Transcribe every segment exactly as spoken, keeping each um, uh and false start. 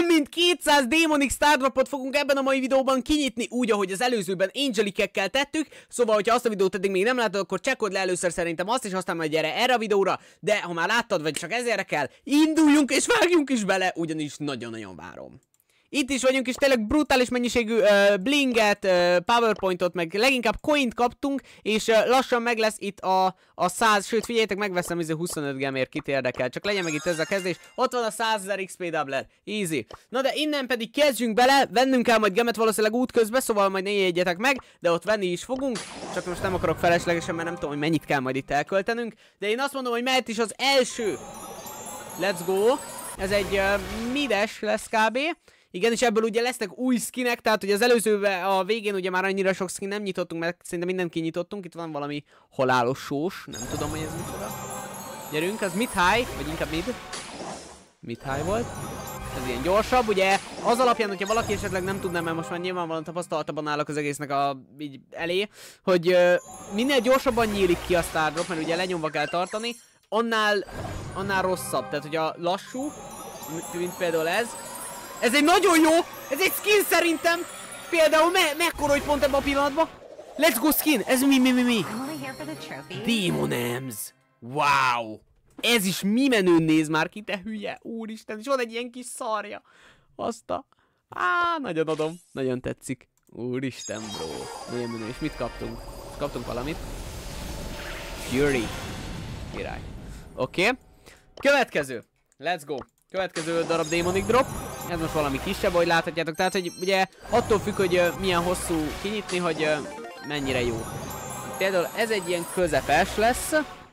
mint kétszáz Demonic Stardropot fogunk ebben a mai videóban kinyitni, úgy, ahogy az előzőben Angelicekkel tettük. Szóval, hogyha azt a videót eddig még nem láttad, akkor csekkold le először szerintem azt, és aztán majd gyere erre a videóra. De ha már láttad, vagy csak ezért kell, induljunk és vágjunk is bele, ugyanis nagyon-nagyon várom. Itt is vagyunk, és tényleg brutális mennyiségű uh, blinget, uh, powerpointot, meg leginkább coint kaptunk, és uh, lassan meg lesz itt a, a száz, sőt figyeljetek, megveszem ez a huszonöt gemért, kit érdekel, csak legyen meg itt ez a kezdés, ott van a százezer iksz pé doubler, easy. Na de innen pedig kezdjünk bele, vennünk kell majd gemet valószínűleg útközben, szóval majd ne jegyetek meg, de ott venni is fogunk, csak most nem akarok feleslegesen, mert nem tudom, hogy mennyit kell majd itt elköltenünk, de én azt mondom, hogy mehet is az első. Let's go, ez egy uh, mides lesz kb. Igen, és ebből ugye lesznek új skinek, tehát hogy az előzőben a végén ugye már annyira sok skin nem nyitottunk, mert szerintem mindent kinyitottunk. Itt van valami halálos sós, nem tudom, hogy ez micsoda. Gyerünk, az mid high, vagy inkább mid. Mid high volt. Ez ilyen gyorsabb, ugye az alapján, hogyha valaki esetleg nem tudná, mert most már nyilvánvalóan tapasztaltabban állok az egésznek a, így elé, hogy uh, minél gyorsabban nyílik ki a Stardrop, mert ugye lenyomva kell tartani, annál, annál rosszabb. Tehát, hogy a lassú, mint például ez, ez egy nagyon jó, ez egy skin szerintem. Például me mekkora, hogy pont ebben a pillanatban. Let's go skin, ez mi, mi, mi, mi? Demonems. Wow. Ez is mi menőn néz már ki, te hülye. Úristen, és van egy ilyen kis szarja. Azt a... Á, nagyon adom. Nagyon tetszik. Úristen, bro. Nagyon menő. És mit kaptunk? Kaptunk valamit. Fury. Király. Oké. Okay. Következő. Let's go. Következő darab Demonic Drop. Ez most valami kisebb, ahogy láthatjátok. Tehát, hogy ugye attól függ, hogy uh, milyen hosszú kinyitni, hogy uh, mennyire jó. Például ez egy ilyen közepes lesz.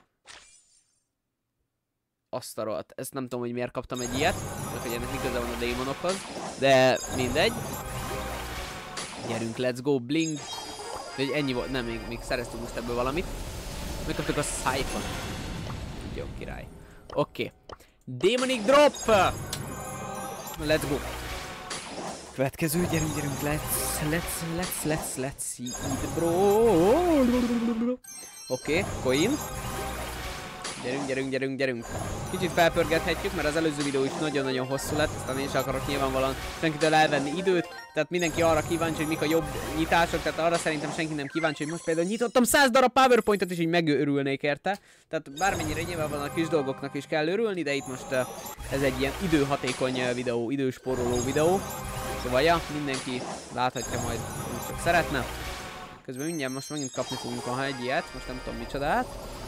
Azt a rohadt. Ezt nem tudom, hogy miért kaptam egy ilyet. Csak, hogy ennek mi köze van a démonokhoz. De mindegy. Gyerünk, let's go, bling. Vagy ennyi volt. Nem, még, még szereztünk most ebből valamit. Megkaptuk a Siphon. Jó, király. Oké. Okay. Demonic Drop! Let's go! Következő, gyerünk, gyerünk, let's, let's, let's, let's, let's see it, bro! Oké, okay, coin. Gyerünk, gyerünk, gyerünk, gyerünk. Kicsit felpörgethetjük, mert az előző videó is nagyon-nagyon hosszú lett, aztán én is akarok nyilvánvalóan senkitől elvenni időt, tehát mindenki arra kíváncsi, hogy mik a jobb nyitások, tehát arra szerintem senki nem kíváncsi, hogy most például nyitottam száz darab powerpointot, és így megörülnék érte. Tehát bármennyire nyilvánvalóan a kis dolgoknak is kell örülni, de itt most uh, ez egy ilyen időhatékony videó, időspóroló videó. Szóval ja, mindenki láthatja majd, hogy csak szeretne. Közben mindjárt most megint kapni fogunk, ha egy ilyet, most nem tudom micsodát.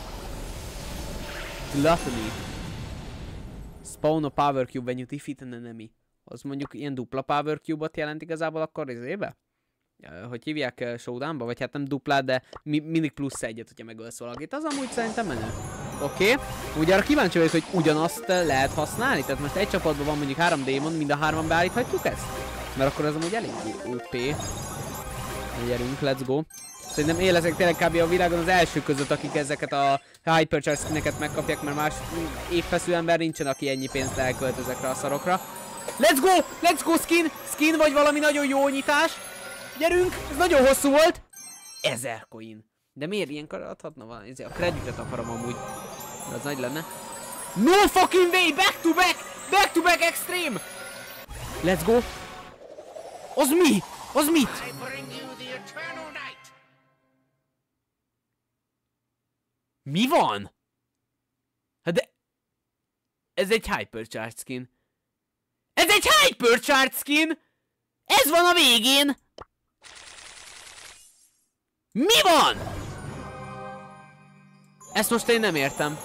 Gluttony. Spawn a power cube when you defeat an enemy. Az mondjuk ilyen dupla power cube-ot jelent igazából akkor izébe? Hogy hívják uh, showdownba? Vagy hát nem duplát, de mi mindig plusz egyet, hogyha megölsz valakit. Az amúgy szerintem menő. Oké. Okay. Ugye arra kíváncsi vagyok, hogy ugyanazt lehet használni? Tehát most egy csapatban van mondjuk három démon, mind a hárman beállíthatjuk ezt? Mert akkor az amúgy elég ó pé. Gyerünk, let's go. Szerintem én leszek tényleg kb. A világon az első között, akik ezeket a hypercharge skineket megkapják, mert más évfeszű ember nincsen, aki ennyi pénzt elkölt ezekre a szarokra. Let's go! Let's go skin! Skin vagy valami nagyon jó nyitás! Gyerünk! Ez nagyon hosszú volt! ezer coin. De miért ilyenkor adhatna valami? A kreditet akarom amúgy. Az nagy lenne. No fucking way! Back to back! Back to back extreme! Let's go! Az mi? Az mit? Mi van? Hát de... Ez egy hypercharge skin. Ez egy hypercharge skin! Ez van a végén! Mi van? Ezt most én nem értem.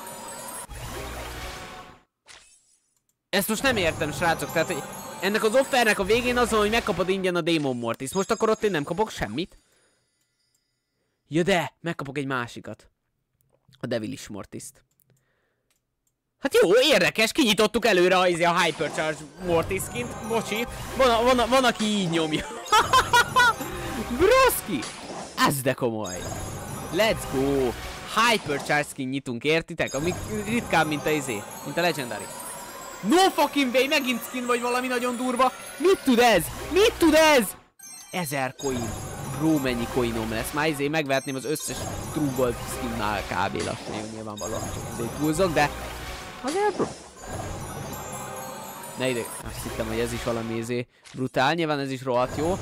Ezt most nem értem, srácok. Tehát, hogy ennek az offernek a végén az van, hogy megkapod ingyen a Demon Mortis. Most akkor ott én nem kapok semmit? Ja de, megkapok egy másikat. A Devilish Mortist. Hát jó, érdekes, kinyitottuk előre a, a Hypercharge Mortis skint. Bocsi, van, van, van aki így nyomja. Broski! Ez de komoly. Let's go! Hypercharge skin nyitunk, értitek? Ami ritkább, mint a izé, mint a Legendary. No fucking way, megint skin vagy valami nagyon durva. Mit tud ez? Mit tud ez? Ezer coin. Bro, mennyi coinom lesz. Már izé megvehetném az összes True Gold skinnál kb. Lassan, nyilvánvalóan csak azért túlzok, de azért bro. Ne ide, azt hittem, hogy ez is valami izé brutál, nyilván ez is rohadt jó.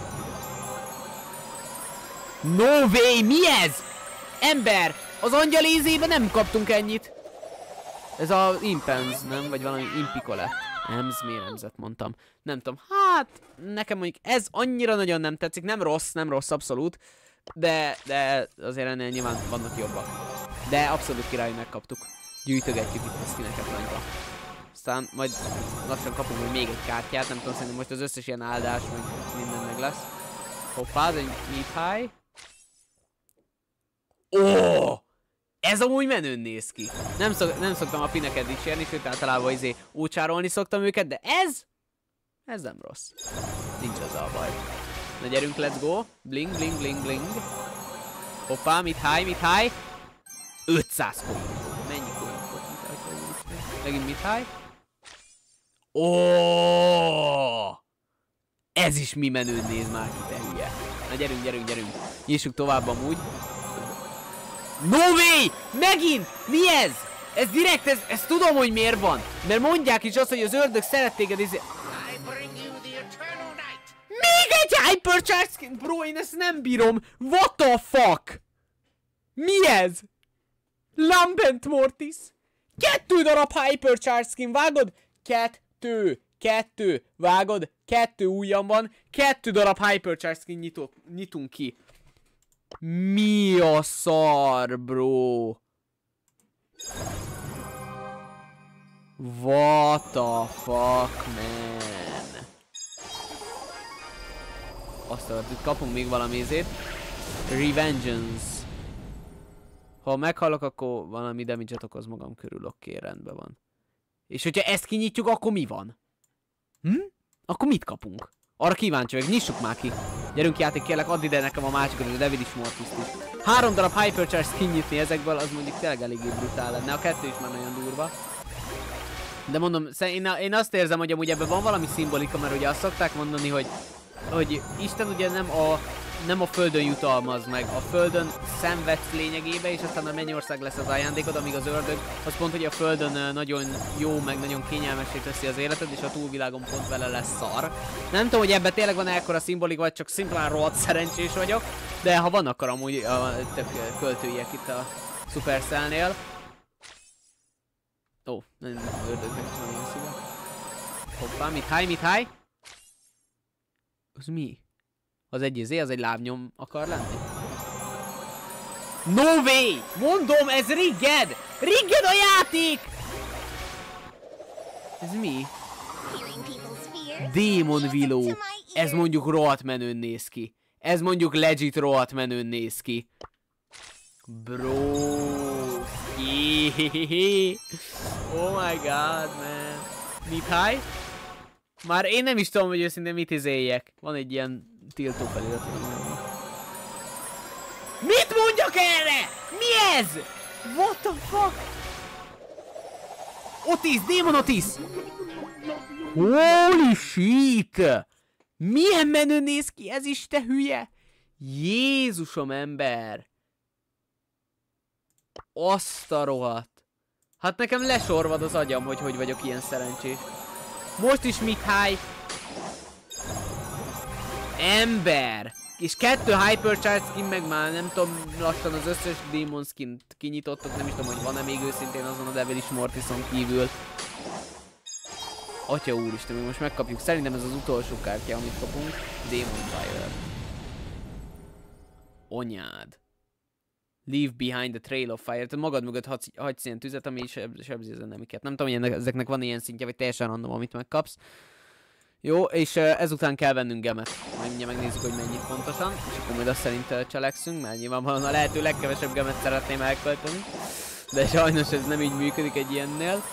No way, mi ez? Ember, az angyal ízében nem kaptunk ennyit. Ez a Impens, nem? Vagy valami Impicole. Ems, miért Emzet mondtam? Nem tudom, hát nekem mondjuk ez annyira nagyon nem tetszik, nem rossz, nem rossz abszolút. De, de azért ennél nyilván vannak jobbak. De abszolút király, megkaptuk. Gyűjtögetjük itt a skineket nagyba. Aztán majd lassan kapunk hogy még egy kártyát, nem tudom, szerintem most az összes ilyen áldás, meg minden meg lesz. Hoppá, ez egy meat high. Ó! Ez amúgy menőn néz ki. Nem, szok, nem szoktam a pineket dicsérni, sőt általában izé úcsárolni szoktam őket, de ez... Ez nem rossz. Nincs az a baj. Na gyerünk, let's go. Bling, bling, bling, bling. Hoppá, mit high, mit high. ötszáz coin. Mennyi coin? Megint mit high. Ó! Ez is mi menőn néz már ki, te hülye. Na gyerünk, gyerünk, gyerünk. Nyissuk tovább amúgy. No way! Megint! Mi ez? Ez direkt, ez, ez tudom, hogy miért van. Mert mondják is azt, hogy az ördög szeret téged izé... Még egy hypercharge skin! Bro, én ezt nem bírom! What the fuck? Mi ez? Lambent Mortis! Kettő darab hypercharge skin, vágod? Kettő! Kettő! Vágod? Kettő ujjam van. Kettő darab hypercharge skin nyitok, nyitunk ki. Mi a szar, bro? What the fuck, man? Azt hogy kapunk még valami izét. Revengeance. Ha meghallok, akkor valami damage-et okoz magam körül. Oké, okay, rendben van. És hogyha ezt kinyitjuk, akkor mi van? Hm? Akkor mit kapunk? Arra kíváncsi vagyok, nyissuk már ki. Gyerünk játék, kérlek, add ide nekem a másikat, a Devil is Mortis is. Három darab hypercharge kinyitni ezekből, az mondjuk tényleg eléggé brutál lenne. A kettő is már nagyon durva. De mondom, én, én azt érzem, hogy amúgy ebben van valami szimbolika, mert ugye azt szokták mondani, hogy, hogy Isten ugye nem a, nem a földön jutalmaz meg, a földön szenvedsz lényegébe, és aztán a mennyország lesz az ajándékod, amíg az ördög az pont, hogy a földön nagyon jó, meg nagyon kényelmessé teszi az életed, és a túlvilágon pont vele lesz szar. Nem tudom, hogy ebben tényleg van ekkora szimbolik, vagy csak szimplán rohadt szerencsés vagyok, de ha van, akkor amúgy a, tök költőiek itt a Supercellnél. Ó, oh, nem ördögnek is van ilyen szíve. Hoppá, mit high, mit high? Az mi? Az egy izé, az egy lábnyom akar lenni? No way! Mondom, ez rigged! Rigged a játék! Ez mi? Demon Willow. Ez mondjuk rohadt menőn néz ki. Ez mondjuk legit rohadt menőn néz ki. Bro. Oh my god, man. Mit high? Már én nem is tudom, hogy őszintén mit izéljek. Van egy ilyen tiltó felirat. Mit mondjak erre? Mi ez? What the fuck? Otis, Demon Otis! Holy shit! Milyen menő néz ki ez is, te hülye? Jézusom, ember! Azt a rohadt. Hát nekem lesorvad az agyam, hogy hogy vagyok ilyen szerencsés. Most is mit high? Ember! És kettő hypercharge skin, meg már nem tudom, lassan az összes Demon skint kinyitottok, nem is tudom, hogy van-e még őszintén azon a Devil is Mortison kívül. Atya úristen, mi most megkapjuk. Szerintem ez az utolsó kártya, amit kapunk. Demon Fire. Anyád. Leave behind the trail of fire. Tehát magad mögött hagysz, hagysz ilyen tüzet, ami sebzi az enemiket. Nem tudom, hogy ennek, ezeknek van ilyen szintje, vagy teljesen random, amit megkapsz. Jó, és uh, ezután kell vennünk gemet. Majd mindjárt megnézzük, hogy mennyit pontosan. És akkor majd azt szerint uh, cselekszünk, mert nyilvánvalóan a lehető legkevesebb gemet szeretném elkölteni. De sajnos ez nem így működik egy ilyennél.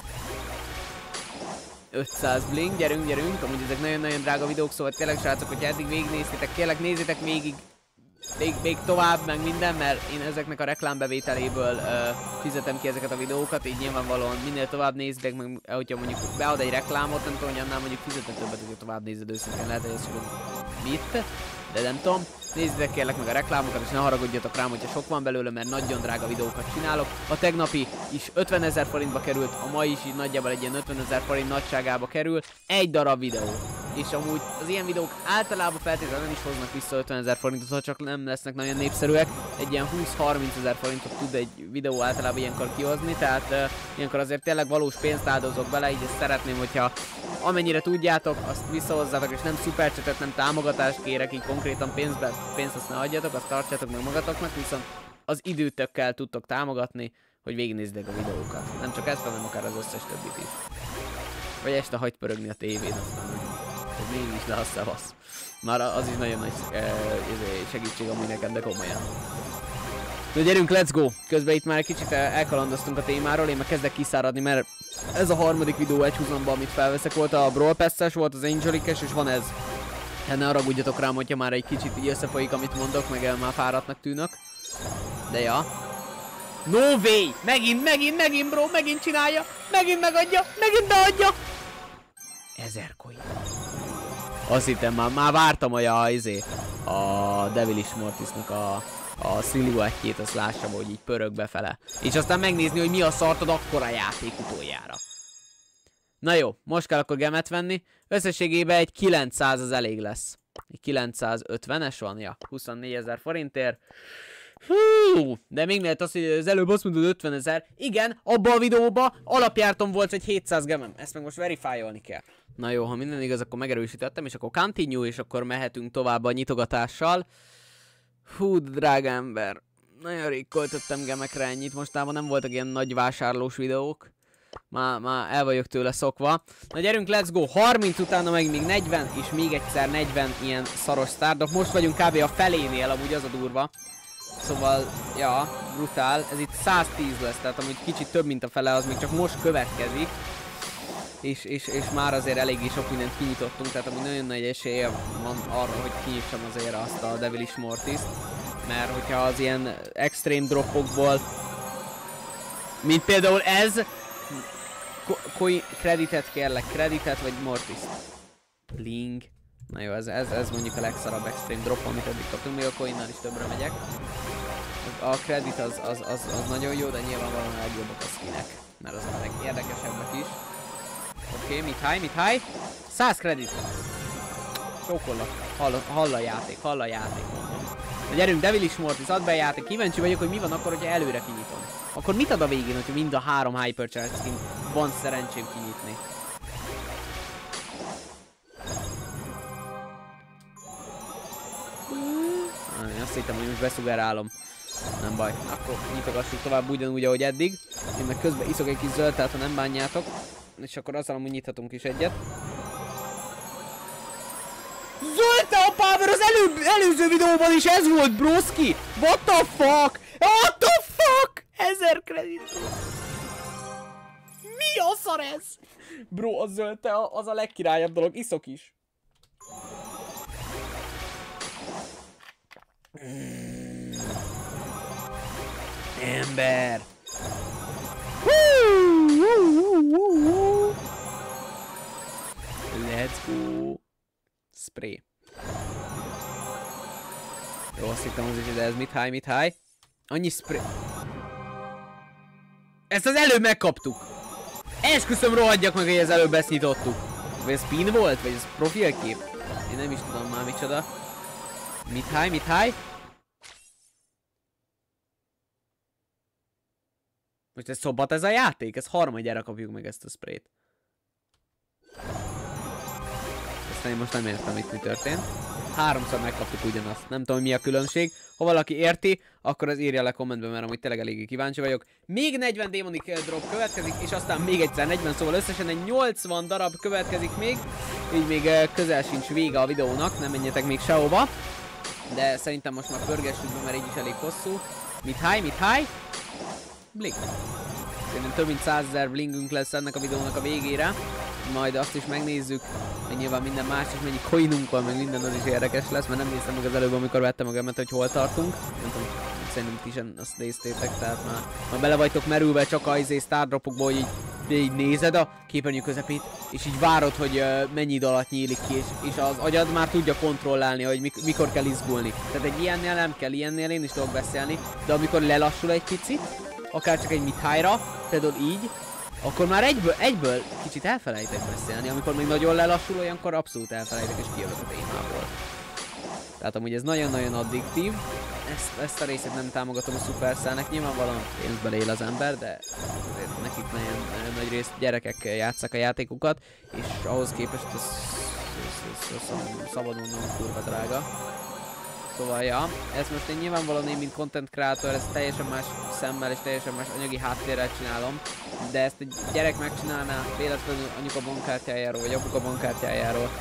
ötszáz bling, gyerünk, gyerünk. Amúgy ezek nagyon-nagyon drága videók, szóval tényleg srácok, hogyha eddig végignéztétek, kérlek nézzétek végig. Még, még tovább, meg minden, mert én ezeknek a reklámbevételéből uh, fizetem ki ezeket a videókat, így nyilvánvalóan minél tovább nézitek, meg hogyha mondjuk bead egy reklámot, nem tudom, hogy annál mondjuk fizetek többet, hogyha tovább nézed őszintén, lehet, hogy ez csak mit? de nem tudom. Nézzétek kérlek meg a reklámokat, és ne haragudjatok rám, hogyha sok van belőle, mert nagyon drága videókat csinálok. A tegnapi is ötvenezer forintba került, a mai is így nagyjából egy ilyen ötvenezer forint nagyságába kerül. Egy darab videó. És amúgy az ilyen videók általában feltétlenül nem is hoznak vissza ötvenezer forintot, ha csak nem lesznek nagyon népszerűek. Egy ilyen húsz-harminc ezer forintot tud egy videó általában ilyenkor kihozni, tehát uh, ilyenkor azért tényleg valós pénzt áldozok bele, így ezt szeretném, hogyha amennyire tudjátok, azt visszahozzátok, és nem szupercsetet, nem támogatást kérek, így konkrétan pénzbe, pénzt azt ne adjatok, azt tartsátok meg magatoknak, viszont az időtökkel tudtok támogatni, hogy végignézzétek a videókat. Nem csak ezt, hanem akár az összes többit is. Vagy este hagyd pörögni a tévén, aztán hogy mégis le a szavasz. Már az is nagyon nagy e, segítség amúgy nekem, de komolyan. Na gyerünk, let's go! Közben itt már egy kicsit elkalandoztunk a témáról, én meg kezdek kiszáradni, mert ez a harmadik videó egy húzamban, amit felveszek. Volt a Brawl Pass-es, volt az Angelic-es, és van ez. Hát ne haragudjatok rám, hogyha már egy kicsit így összefolyik, amit mondok, meg már fáradtnak tűnök. De ja. No way! Megint, megint, megint bro, megint csinálja! Megint megadja! Megint beadja! Ezer coin. Azt hittem már, már vártam, hogy a, izé, a Devilish Mortisnak a, a sziluettjét, azt lássam, hogy így pörög befele. És aztán megnézni, hogy mi a szartod akkora játék utoljára. Na jó, most kell akkor gemet venni. Összességében egy kilencszáz az elég lesz. Egy kilencszázötvenes van, ja, huszonnégyezer forintért. Hú, de még lehet az, hogy az előbb azt mondod ötvenezer. Igen, abban a videóban alapjártom volt, hogy hétszáz gemem. Ezt meg most verifájolni kell. Na jó, ha minden igaz, akkor megerősítettem, és akkor continue, és akkor mehetünk tovább a nyitogatással. Hú, drága ember. Nagyon rég költöttem gemekre ennyit, mostában nem voltak ilyen nagy vásárlós videók. Már, már el vagyok tőle szokva. Na gyerünk, let's go! harminc utána meg még negyven, és még egyszer negyven ilyen szaros sztárdok. Most vagyunk kb. A felénél, amúgy az a durva. Szóval, ja, brutál. Ez itt száztíz lesz, tehát amúgy kicsit több, mint a fele, az még csak most következik. És, és, és már azért eléggé sok mindent kinyitottunk, tehát amúgy nagyon nagy esélye van arra, hogy kinyissam azért azt a Devilish Mortist. Mert hogyha az ilyen extrém dropokból, mint például ez, kreditet kérlek, kreditet vagy Mortist. Ling. Na jó, ez, ez, ez mondjuk a legszarabb extreme drop, amit eddig kaptunk, még a coinnal is többre megyek. A kredit az, az, az, az nagyon jó, de nyilvánvalóan a legjobbak a skinek, mert az a legérdekesebbek is. Oké, okay, mit high, mit high? száz kredit. Csókollak. Hall, hall a játék, hall a játék, mondom. Na gyerünk, Devilish Mortis, add be a játék. Kíváncsi vagyok, hogy mi van akkor, hogyha előre kinyitom. Akkor mit ad a végén, hogyha mind a három Hypercharge skin van szerencsém kinyitni? Én azt hittem, hogy most beszugárálom. Nem baj, akkor nyitogassuk tovább ugyanúgy, ahogy eddig. Én meg közben iszok egy kis zöld, tehát ha nem bánjátok. És akkor azzal amúgy nyithatunk is egyet. Zöld a power az elő, előző videóban is ez volt, broski! What the fuck? What the fuck? Ezer kredit. Mi a szar ez? Bro, a zöld az a legkirályabb dolog, iszok is. Mm. Ember! Let's go! Spray. Jó, azt hittem az is, de ez mit high, mit high? Annyi spray. Ezt az előbb megkaptuk! Esküszöm, rohadjak meg, hogy ez előbb ezt nyitottuk. Vagy ez spin volt? Vagy ez profilkép? Én nem is tudom már micsoda. Mit high, mit high? Most ez szobat ez a játék? Ez harmadjára kapjuk meg ezt a sprayt. Aztán én most nem értem, itt mi történt. Háromszor megkaptuk ugyanazt. Nem tudom, mi a különbség. Ha valaki érti, akkor az írja le kommentbe, mert amúgy tényleg eléggé kíváncsi vagyok. Még negyven Demonic drop következik, és aztán még egyszer negyven, szóval összesen egy nyolcvan darab következik még. Így még közel sincs vége a videónak, nem menjetek még sehova. De szerintem most már pörgessük be, mert így is elég hosszú. Mit high, mit high? Blink. Szerintem több mint százezer blingünk lesz ennek a videónak a végére. Majd azt is megnézzük, hogy nyilván minden más is, mennyi coinunk van, meg minden az is érdekes lesz, mert nem néztem meg az előbb, amikor vettem a gemet, hogy hol tartunk. Nem tudom, szerintem ti sem azt néztétek, tehát már, már bele vagytok merülve csak a izé stardropokból, hogy így így nézed a képernyő közepét, és így várod, hogy uh, mennyi idő alatt nyílik ki, és, és az agyad már tudja kontrollálni, hogy mik mikor kell izgulni. Tehát egy ilyennél nem kell, ilyennél én is tudok beszélni, de amikor lelassul egy picit, akár csak egy mid-high-ra, például így, akkor már egyből, egyből kicsit elfelejtek beszélni, amikor még nagyon lelassul, olyankor abszolút elfelejtek, és kijövök a témából. Tehát amúgy ez nagyon-nagyon addiktív. Ezt, ezt a részét nem támogatom a Supercellnek, nyilvánvalóan pénzből él az ember, de azért nekik nagyon, nagyon nagy részt gyerekek játsszák a játékokat, és ahhoz képest ez, ez, ez, ez szabad mondanom kurva drága. Szóval ja, ezt most én nyilvánvalóan én mint content creator, ezt teljesen más szemmel és teljesen más anyagi háttérrel csinálom, de ezt egy gyerek megcsinálná véletlenül anyuka bankkártyájáról vagy apuka bankkártyájáról,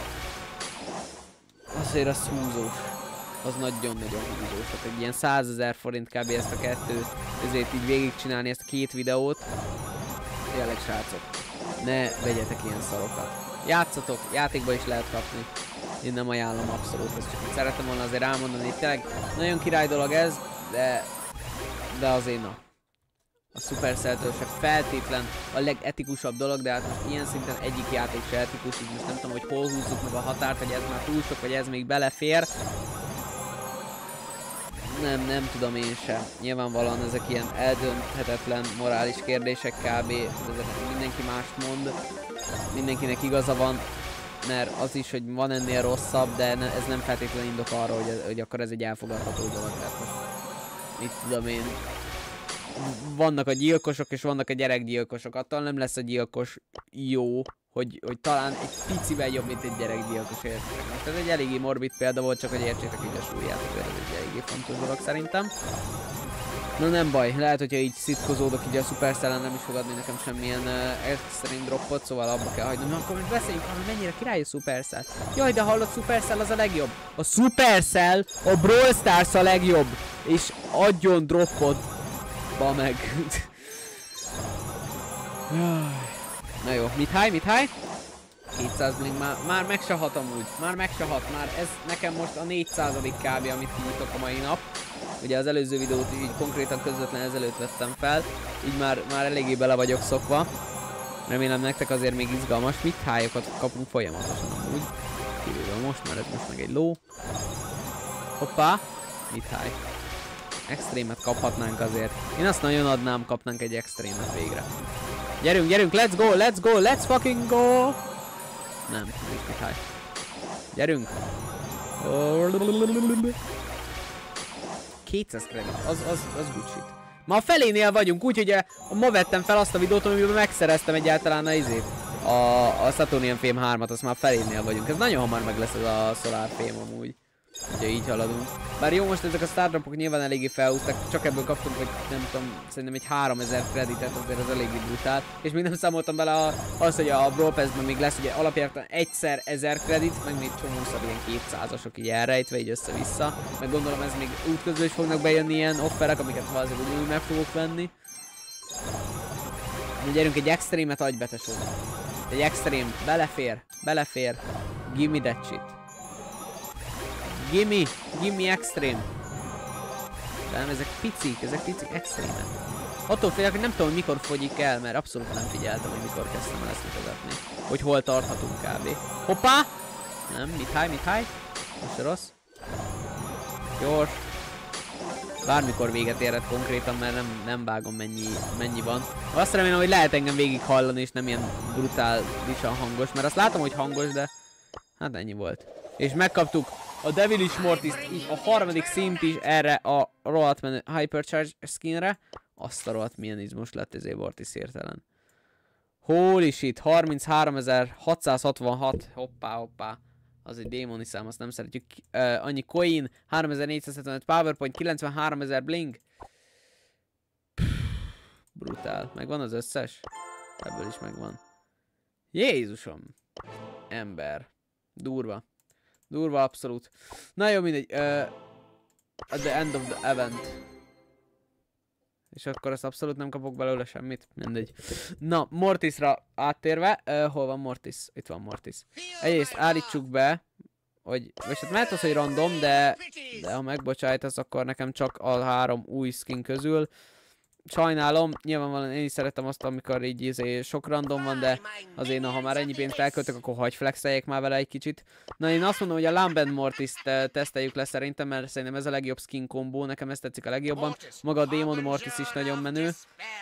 azért az húzós. Az nagyon-nagyon húzós. Tehát egy ilyen százezer forint kb. Ezt a kettőt, ezért így végigcsinálni ezt a két videót. Tényleg srácok, ne vegyetek ilyen szarokat. Játszatok, játékba is lehet kapni. Én nem ajánlom abszolút, ezt csak szeretem volna azért elmondani, hogy tényleg nagyon király dolog ez, de, de azért na. A Supercelltől se feltétlen a legetikusabb dolog, de hát most ilyen szinten egyik játék se etikus, így most nem tudom, hogy hol húzzuk meg a határt, hogy ez már túl sok, vagy ez még belefér. Nem, nem tudom én sem. Nyilvánvalóan ezek ilyen eldönthetetlen morális kérdések kb. Mindenki mást mond, mindenkinek igaza van, mert az is, hogy van ennél rosszabb, de ne, ez nem feltétlenül indok arra, hogy, hogy akkor ez egy elfogadható dolog. Tehát most, mit tudom én, vannak a gyilkosok és vannak a gyerekgyilkosok. Attól nem lesz a gyilkos jó, hogy, hogy talán egy picivel jobb, mint egy gyerekgyilkos, értek. Most ez egy eléggé morbid példa volt, csak hogy értsétek így a súlyát, ez egy eléggé fontos dolog szerintem. Na nem baj, lehet, hogyha így szitkozódok így a Supercellen, nem is fog adni nekem semmilyen uh, extreme droppot, szóval abba kell hagynom. Na akkor most beszéljünk arra, mennyire király a Supercell. Jaj, de hallod, Supercell az a legjobb. A Supercell, a Brawl Stars a legjobb. És adjon droppot. Ba meg. Na jó, mit high, mit high? kétszáz blink, már, már meg se hat amúgy, már meg se hat, már ez nekem most a négyszázadik kb, amit kinyitok a mai nap. Ugye az előző videót így konkrétan közvetlen ezelőtt vettem fel, így már, már eléggé bele vagyok szokva. Remélem nektek azért még izgalmas, mit high-okat kapunk folyamatosan amúgy. Kivéve most, már ez most meg egy ló. Hoppá, mit high. Extrémet kaphatnánk azért. Én azt nagyon adnám, kapnánk egy extrémet végre. Gyerünk, gyerünk, let's go, let's go, let's fucking go! Nem, nem is mit high. Gyerünk! kétszáz kredit, az, az, az good shit. Ma a felénél vagyunk, úgyhogy ma vettem fel azt a videót, amiben megszereztem egyáltalán a izét. A, a Saturnian Fame hármat, azt már a felénél vagyunk. Ez nagyon hamar meg lesz ez a Solar Fame amúgy. Ugye így haladunk. Bár jó, most ezek a Stardropok nyilván eléggé felhúztak, csak ebből kaptunk, hogy nem tudom, szerintem egy háromezer kreditet, azért az eléggé brutál. És még nem számoltam bele a, az, hogy a Brawl Pass-ben még lesz ugye alapjártan egyszer ezer kredit, meg még csomószor ilyen kétszázasok így elrejtve, így össze-vissza. Meg gondolom ez még útközben is fognak bejönni ilyen offerek, amiket valószínűleg ugyanúgy meg fogok venni. Na gyerünk, egy extrémet adj be, tesó. Egy extrém, belefér, belefér. Give me that shit. Gimme, gimme extreme. De nem, ezek picik, ezek picik extrémek. Attól félek, hogy nem tudom, hogy mikor fogyik el, mert abszolút nem figyeltem, hogy mikor kezdtem el ezt mutatni. Hogy hol tarthatunk kb. Hoppá! Nem, mit high, mit high? Most se rossz. Gyors. Bármikor véget érhet konkrétan, mert nem, nem vágom mennyi, mennyi van. Azt remélem, hogy lehet engem végig hallani, és nem ilyen brutálisan hangos, mert azt látom, hogy hangos, de hát ennyi volt. És megkaptuk a Devilish Mortis, így a harmadik szint is erre a rohadt menő Hypercharge skinre. Azt a rohadt milyen izmos lett ezért Mortis hirtelen. Holy shit, harmincháromezer-hatszázhatvanhat, hoppá, hoppá. Az egy démoni szám, azt nem szeretjük. Uh, annyi coin, háromezer-négyszázhetvenöt powerpoint, kilencvenháromezer bling. Pff, brutál. Megvan az összes? Ebből is megvan. Jézusom. Ember. Durva. Durva abszolút. Na jó, mindegy. Uh, at the end of the event. És akkor azt abszolút nem kapok belőle semmit. Mindegy. Na, Mortisra áttérve. Uh, hol van Mortis? Itt van Mortis. Egyrészt állítsuk be, hogy... És hát mert az, hogy random, de... De ha megbocsájtasz, akkor nekem csak a három új skin közül sajnálom, nyilvánvalóan én is szeretem azt, amikor így izé, sok random van, de azért, ha már ennyi pénzt elköltök, akkor hagyj flexeljek már vele egy kicsit. Na én azt mondom, hogy a Lambent Mortis-t teszteljük le szerintem, mert szerintem ez a legjobb skin kombó, nekem ez tetszik a legjobban. Maga a Demon Mortis is nagyon menő.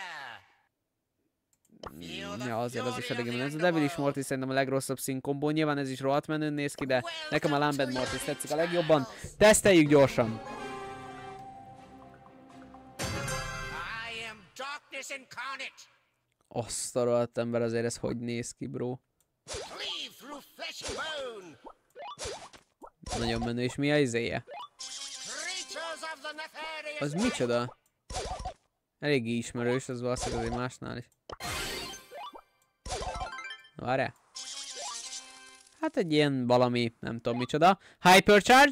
Ja, azért az is elég menő. Ez a Devilish Mortis szerintem a legrosszabb skin kombó, nyilván ez is rohadt menőn néz ki, de nekem a Lambent Mortis tetszik a legjobban. Teszteljük gyorsan! Azt a rohadt ember, azért ez hogy néz ki, bro? Nagyon menő, és mi a izéje? Az micsoda? Eléggé ismerős, az valószínűleg azért másnál is. Várjál? Hát egy ilyen valami, nem tudom micsoda. Hypercharge?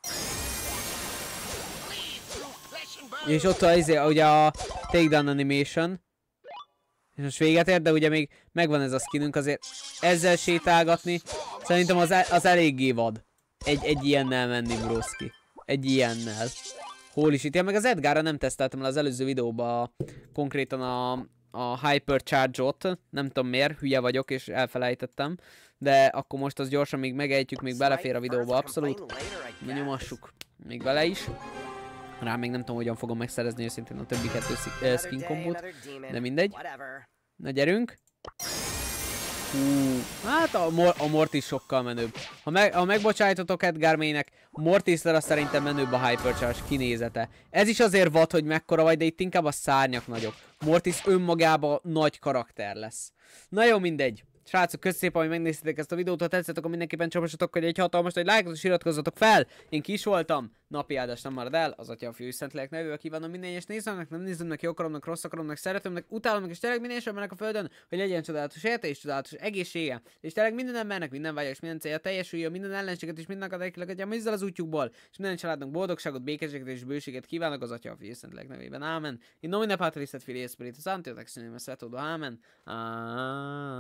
És ott a, izé, ugye a takedown animation. És most véget ér, de ugye még megvan ez a skinünk, azért ezzel sétálgatni szerintem az, el, az eléggé vad. Egy, egy ilyennel menni, broszki. Egy ilyennel. Hol is itt? Ja, meg az Edgarra nem teszteltem le az előző videóban konkrétan a, a Hypercharge-ot. Nem tudom miért, hülye vagyok és elfelejtettem. De akkor most az gyorsan még megejtjük, még belefér a videóba abszolút. Na nyomassuk még bele is. Rá még nem tudom, hogyan fogom megszerezni őszintén a többi kettő skin kombót, de mindegy. Na gyerünk. Hú, hát a, mor a Mortis sokkal menőbb. Ha, meg ha megbocsájtotok Edgar May-nek, Mortisra szerintem menőbb a Hypercharge kinézete. Ez is azért vad, hogy mekkora vagy, de itt inkább a szárnyak nagyok. Mortis önmagában nagy karakter lesz. Na jó, mindegy. Srácok, köszönöm szépen, hogy megnéztétek ezt a videót, ha tetszett, akkor mindenképpen csapassatok egy hatalmas nagy lájkot, és iratkozzatok fel! Én Kis voltam, napi áldás nem marad el, az Atya, a Fiú és Szentlélek nevével kívánom minden egyes nézőnek, nem nézőmnek, jó akaromnak, rossz akaromnak, szeretőmnek, utálomnak, és tényleg minden embernek a földön, hogy legyen csodálatos élete és csodálatos egészsége, és tényleg minden embernek minden vágya és minden célja teljesüljön, minden ellenséget és minden akadályokat adjam ezzel az útjukból, és minden családnak boldogságot, békességet és bőséget kívánok az Atya, a Fiú és Szentlélek nevében. Ámen. In nomine Patris et Filii et Spiritus Sancti, Ámen.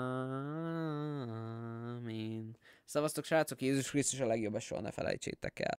Ámen. Szevasztok srácok, Jézus Krisztus a legjobb, soha ne felejtsétek el.